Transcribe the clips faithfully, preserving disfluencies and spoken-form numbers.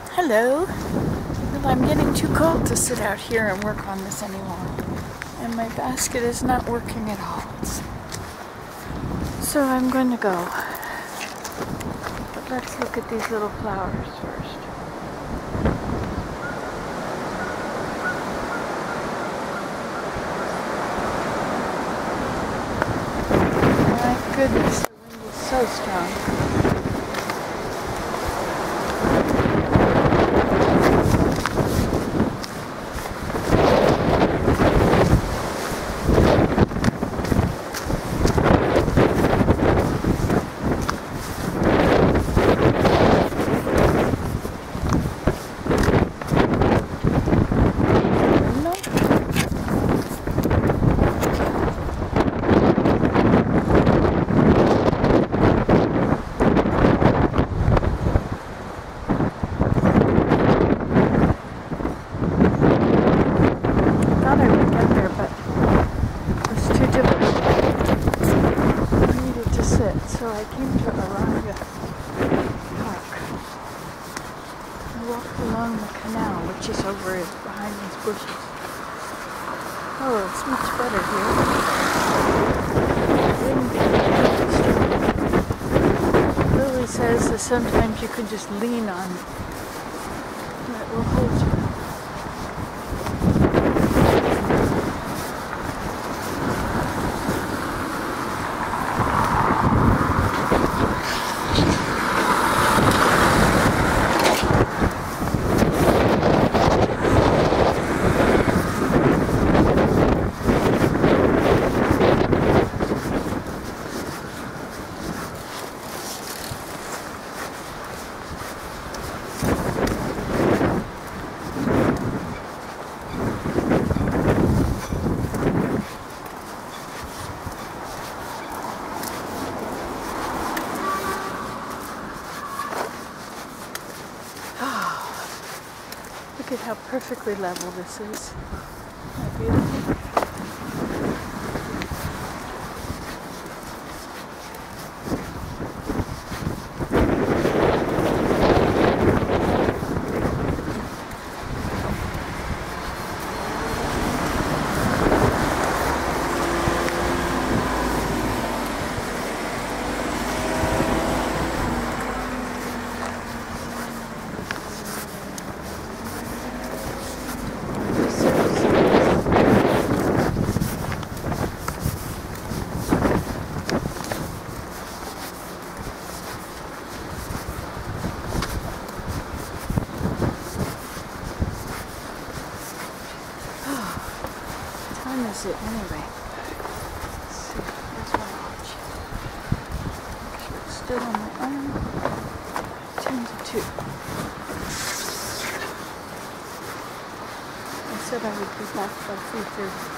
Hello. Well, I'm getting too cold to sit out here and work on this anymore. And my basket is not working at all. So I'm going to go. But let's look at these little flowers first. My goodness, the wind is so strong. So I came to Araya Park. I walked along the canal, which is over behind these bushes. Oh, it's much better here. Lily says that sometimes you can just lean on it and it will hold you. Look at how perfectly level this is. Isn't that beautiful? Is it anyway? Let's see. Here's my watch. Make sure it's still on my arm. ten to two. I said I would be back by three thirty.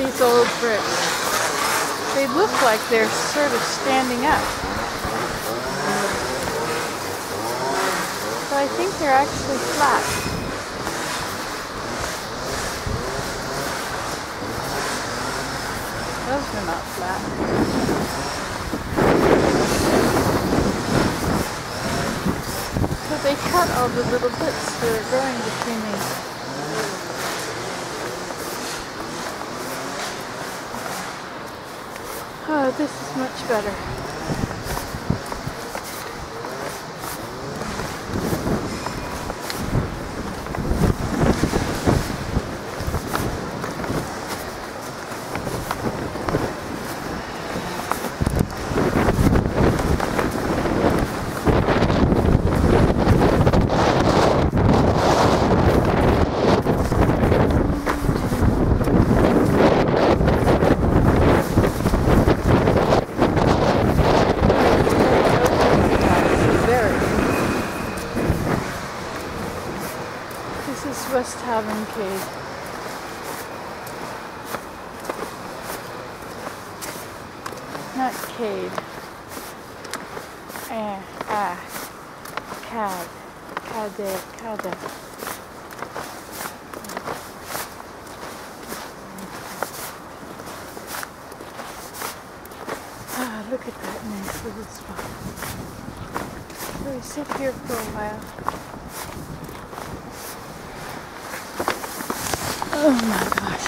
these old bricks. They look like they're sort of standing up. But I think they're actually flat. Those are not flat. So they cut all the little bits that are growing between these. Oh, this is much better. This is West Haven Cave. Not cave. Eh, ah. Cad. Cade. Cade. Ah, look at that nice little spot. So we sit here for a while. Oh my gosh.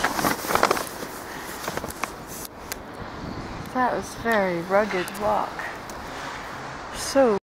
That was a very rugged walk. So